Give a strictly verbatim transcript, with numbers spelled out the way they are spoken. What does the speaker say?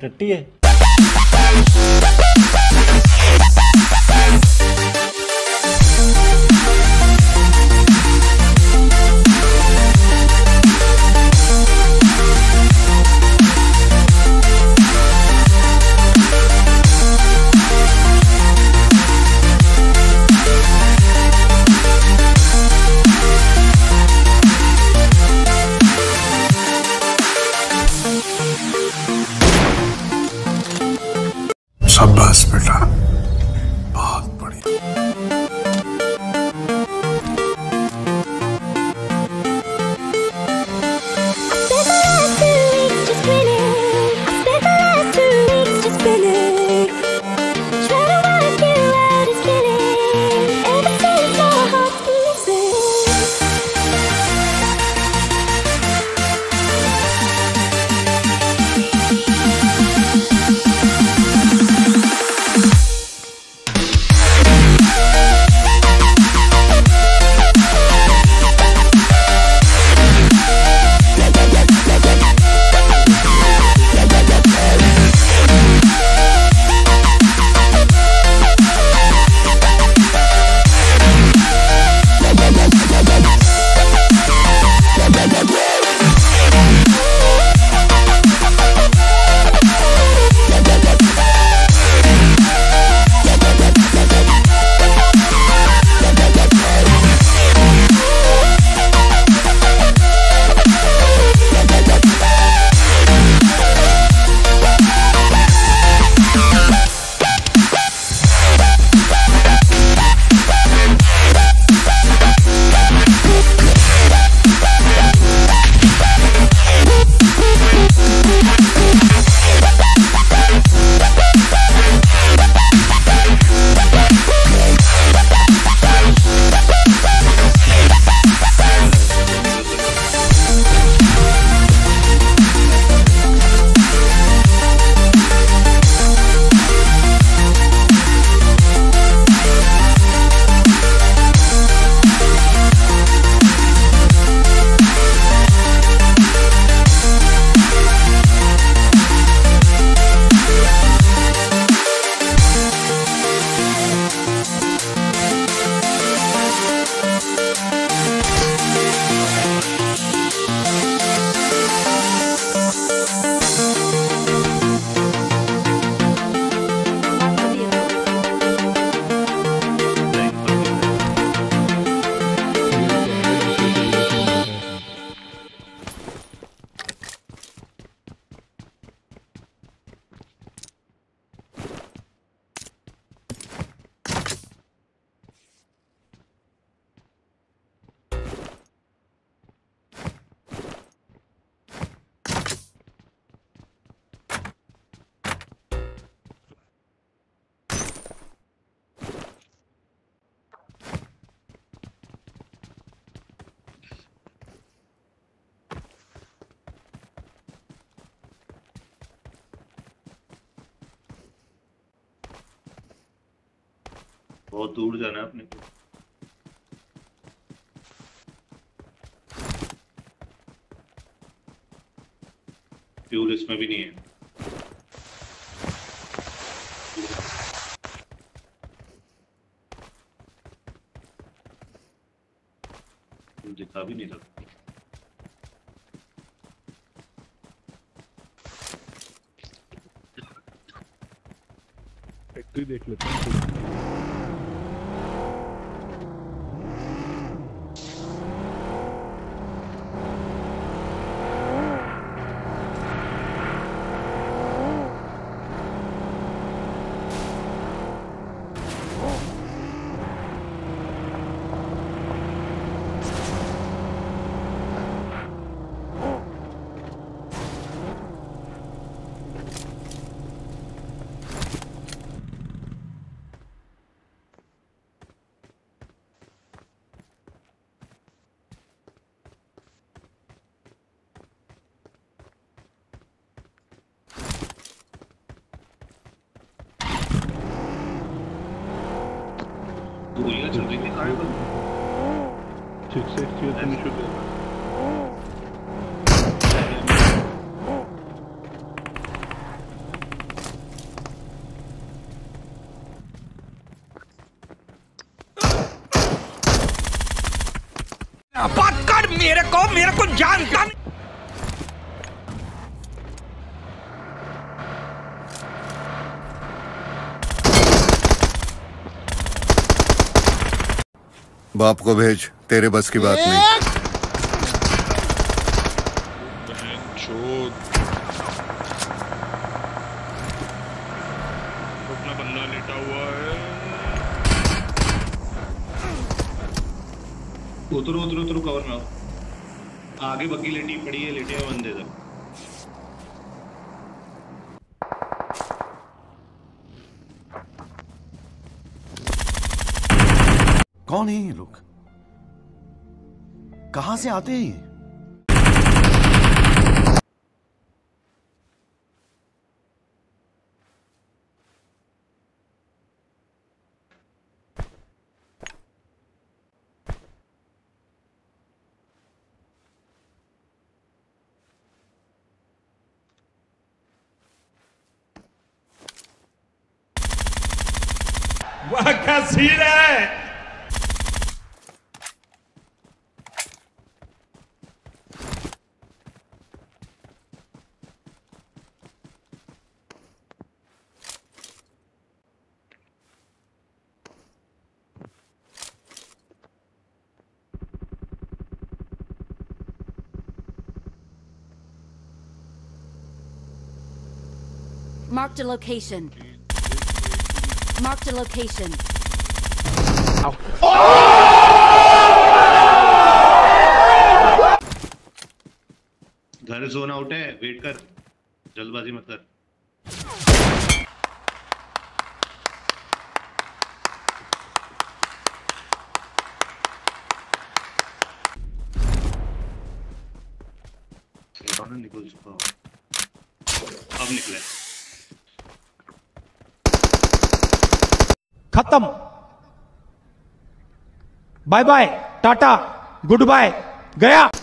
टट्टी है। शाबाश बेटा, बहुत बढ़िया। बहुत दूर जाना है अपने को। फ्यूल इसमें भी नहीं है। दिखा भी नहीं सकता। फैक्ट्री देख लेते हैं। गोलियां चल रही थी कहाँ पर? ठीक से एक्सक्यूज करनी शुरू कर। बात कर मेरे को मेरे को जानता नहीं। बाप को भेज, तेरे बस की बात नहीं। अपना बंदा लेटा हुआ है। उतरो उतरो उतरो, कवर में आओ। आगे बग्गी लेटी पड़ी है, लेटे हुए बंदे तक। कौन है ये लोग? कहां से आते हैं ये? वाह क्या सीन है। Marked a location. Marked a location. घर जोन आउट है, वेट कर, जल्दबाजी मत कर। निकल चुका हो, अब निकले। खत्म। Bye bye, tata, goodbye, गया।